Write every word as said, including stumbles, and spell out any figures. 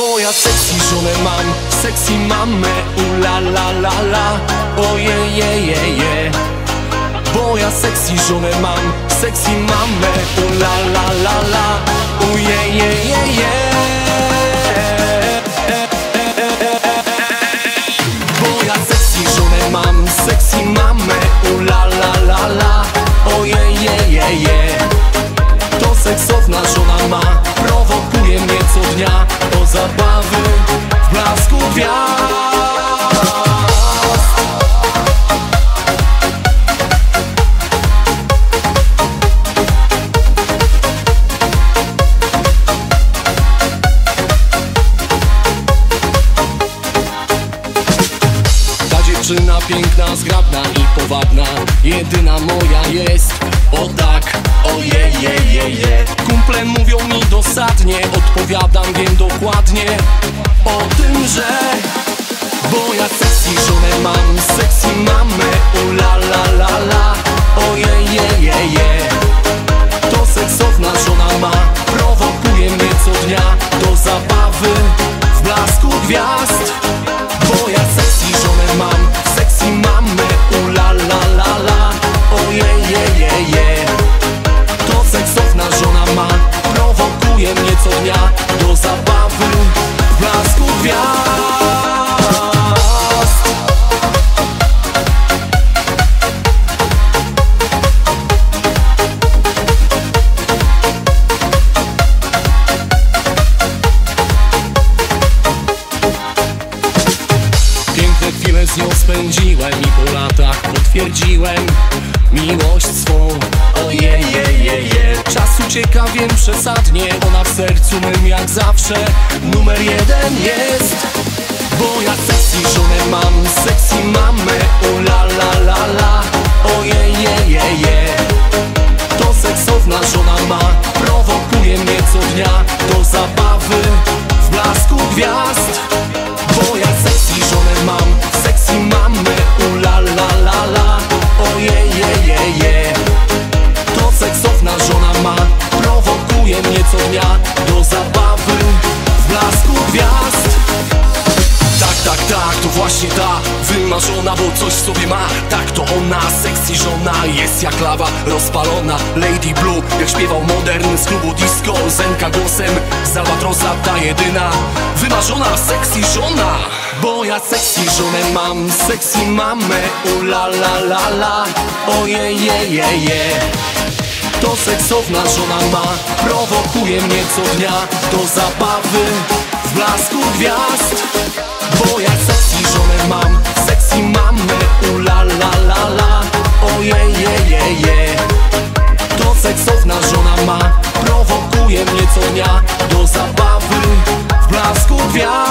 Bo ja sexy żonę mam, sexy mamę, ula la la la, oje je je je. Bo ja sexy żonę mam, sexy mamę, ula la la la, uje je je je. Bo ja sexy żonę mam, sexy mamę, ula la la la, oje je je je. To seksowna żona ma, prowokuje mnie co dnia do zabawy w blasku gwiazd. Ta dziewczyna piękna, zgrabna i powabna, jedyna moja jest. O tak, ojej, je, je, je. Kumple mówią mi dosadnie, odpowiadam, wiem dokładnie o tym, że bo ja sexy żonę mam, sexy mamę, ula la la la, ojej, je, je, je. To seksowna żona ma, prowokuje mnie co dnia do zabawy w blasku gwiazd. Bo ja sexy żonę mam, sexy mamę, ula la la la, ojej, je, je, je. To seksowna żona ma, prowokuje mnie co dnia do zabawy w blasku gwiazd. Piękne chwile z nią spędziłem i po latach potwierdziłem miłość swą. Ojej, je, je, je. Czas ucieka, wiem przesadnie, ona w sercu mym jak zawsze numer jeden jest. Bo ja sexy żonę mam, sexy mamę, ula la la la, ojej, je, je, je. To seksowna żona ma, prowokuje mnie co dnia do zabawy w blasku gwiazd. Bo ja sexy żonę mam, sexy mamę, ula la la la, ojej, je, je, je. To seksowna żona ma, prowokuje mnie co dnia do zabawy w blasku gwiazd. Tak, tak, tak, to właśnie ta wymarzona, bo coś w sobie ma. Tak, to ona, sexy żona, jest jak lawa rozpalona. Lady Blue, jak śpiewał modern z klubu disco. Zenka głosem z Albatrosa, ta jedyna wymarzona sexy żona. Bo ja sexy żonę mam, sexy mamę, ula la la la, ojej, je, je, je. To seksowna żona ma, prowokuje mnie co dnia do zabawy w blasku gwiazd. Bo ja sexy żonę mam, sexy mamę, ula la la la, ojej, je, je, je. To seksowna żona ma, prowokuje mnie co dnia do zabawy w blasku gwiazd.